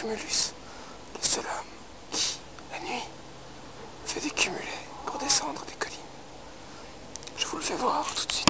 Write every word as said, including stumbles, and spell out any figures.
Cumulus, le seul homme qui, la nuit, fait des cumulets pour descendre des collines. Je vous le fais voir tout de suite.